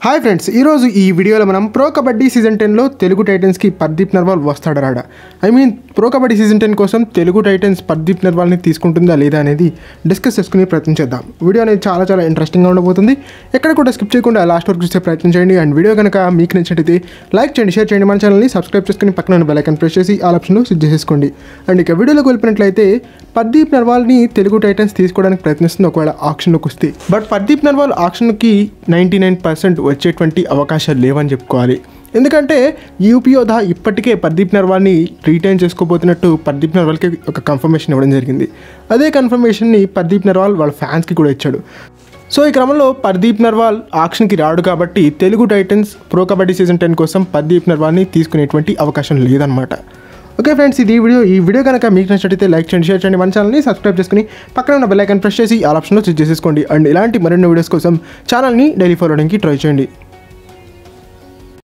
Hi friends, ఈరోజు ఈ వీడియోలో మనం ప్రో కబడ్డీ సీజన్ 10లో తెలుగు టైటన్స్కి పర్దీప్ నర్వాల్ వస్తాడా రాడా. ప్రో కబడ్డీ సీజన్ 10 కోసం తెలుగు టైటన్స్ పర్దీప్ నర్వాల్ని తీసుకుంటుందా లేదా అనేది డిస్కస్ చేసుకునే ప్రయత్నం చేద్దాం. వీడియో అనేది చాలా ఇంట్రెస్టింగ్గా ఉండబోతుంది. ఎక్కడ కూడా స్కిప్ చేయకుండా లాస్ట్ వరకు చూసే ప్రయత్నం చేయండి. అండ్ వీడియో కనుక మీకు నచ్చినట్లయితే లైక్ చేయండి, షేర్ చేయండి, మన ఛానల్ని సబ్స్క్రైబ్ చేసుకుని పక్కన బెల్ ఐకాన్ ప్రెస్ చేసి ఆల్ ఆప్షన్లో సెట్ చేసేసుకోండి. అండ్ ఇక వీడియోలోకి వెళ్ళినట్లయితే పర్దీప్ నర్వాల్ని తెలుగు టైటన్స్ తీసుకోవడానికి ప్రయత్నిస్తుంది ఒకవేళ ఆక్షన్లోకి వస్తే. బట్ పర్దీప్ నర్వాల్ ఆక్షన్కి 99% వచ్చేటువంటి అవకాశాలు లేవని చెప్పుకోవాలి. ఎందుకంటే యూపీయోధ ఇప్పటికే పర్దీప్ నర్వాల్ని రీటైన్ చేసుకోబోతున్నట్టు పర్దీప్ నర్వాల్కి ఒక కన్ఫర్మేషన్ ఇవ్వడం జరిగింది. అదే కన్ఫర్మేషన్ని పర్దీప్ నర్వాల్ వాళ్ళ ఫ్యాన్స్కి కూడా ఇచ్చాడు. సో ఈ క్రమంలో పర్దీప్ నర్వాల్ ఆక్షన్కి రాడు కాబట్టి Telugu Titans pro kabaddi season 10 కోసం పర్దీప్ నర్వాల్ని తీసుకునేటువంటి అవకాశం లేదనమాట. ఓకే ఫ్రెండ్స్, ఈ వీడియో కనుక మీకు నచ్చినట్లయితే లైక్ చేయండి, షేర్ చేయండి, మన ఛానల్ని సబ్స్క్రైబ్ చేసుకుని పక్కన ఉన్న బెల్ ఐకాన్ ప్రెస్ చేసి ఆల్ ఆప్షన్లో సెట్ చేసేసుకోండి. అండ్ ఇలాంటి మరిన్ని వీడియోస్ కోసం ఛానల్ని డైలీ ఫాలో అవడానికి ట్రై చేయండి.